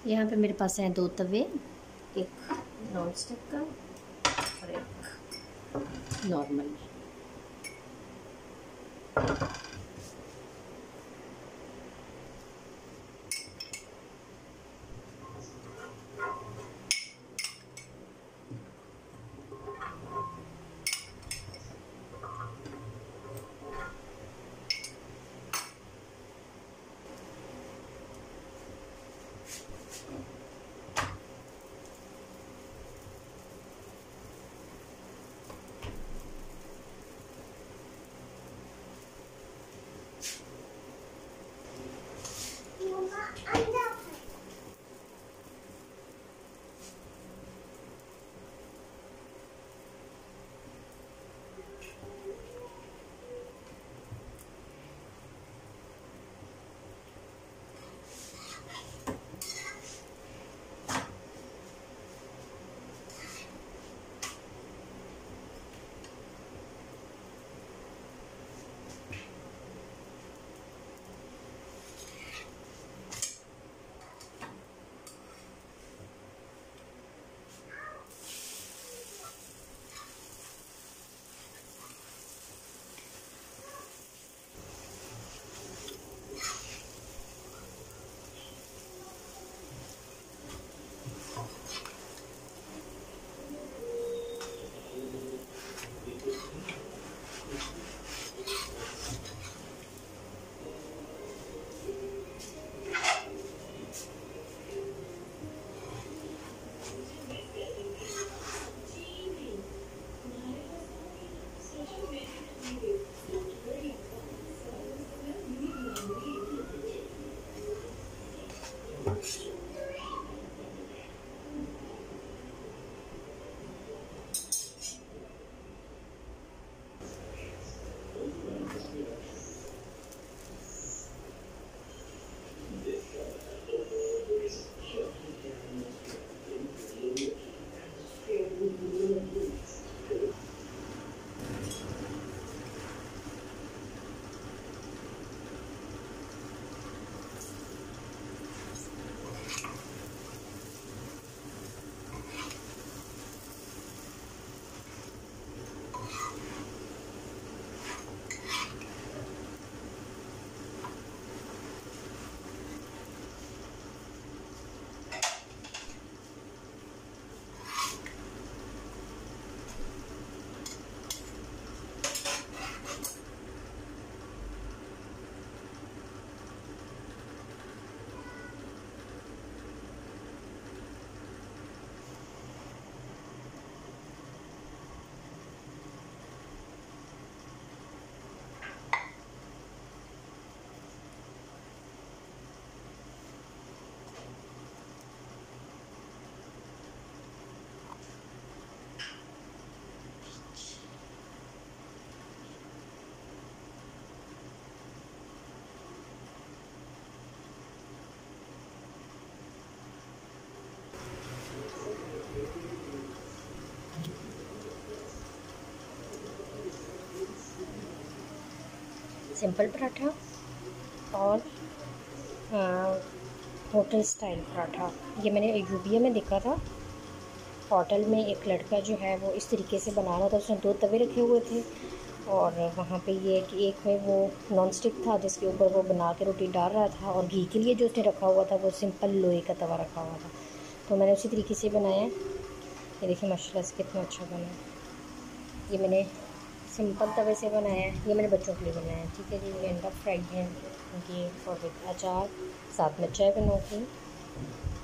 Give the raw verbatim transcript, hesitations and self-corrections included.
यहाँ पे मेरे पास हैं दो तवे, एक नॉन स्टिक का और एक नॉर्मल। सिंपल पराठा और होटल स्टाइल पराठा। ये मैंने यूबिया में देखा था, होटल में एक लड़का जो है वो इस तरीके से बना रहा था। उसने दो तवे रखे हुए थे और वहाँ पे ये कि एक में वो नॉन स्टिक था जिसके ऊपर वो बना के रोटी डाल रहा था, और घी के लिए जो उसने रखा हुआ था वो सिंपल लोहे का तवा रखा हुआ था। तो मैंने उसी तरीके से बनाया। ये देखिए माशाल्लाह से कितना अच्छा बना। ये मैंने सिंपल तवे से बनाया है, ये मैंने बच्चों के लिए बनाया है। ठीक है जी, एंड ऑफ फ्राइड है ये फॉर विद अचार, साथ में चाय बनाऊँगी।